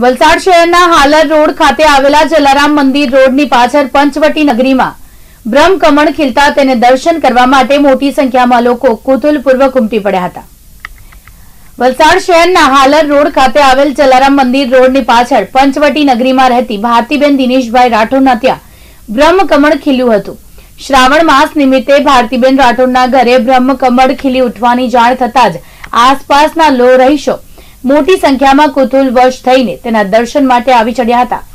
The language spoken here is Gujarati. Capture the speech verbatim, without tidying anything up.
વલસાડ શહેરના હાલર રોડ ખાતે આવેલા જલારામ મંદિર રોડની પાછળ પંચવટી નગરીમાં બ્રહ્મકમળ ખીલતા તેને દર્શન કરવા માટે મોટી સંખ્યામાં લોકો કુતૂહલપૂર્વક ઉમટી પડ્યા હતા। વલસાડ શહેરના હાલર રોડ ખાતે આવેલ જલારામ મંદિર રોડની પાછળ પંચવટી નગરીમાં રહેતી ભારતીબેન દિનેશભાઈ રાઠોડના ત્યાં બ્રહ્મકમળ ખીલ્યું હતું। શ્રાવણ માસ નિમિત્તે ભારતીબેન રાઠોડના ઘરે બ્રહ્મકમળ ખીલી ઉઠવાની જાણ થતાં જ આસપાસના લો રહીશો મોટી સંખ્યામાં કુતૂહલવશ થઈને તેના દર્શન માટે આવી ચડ્યા હતા।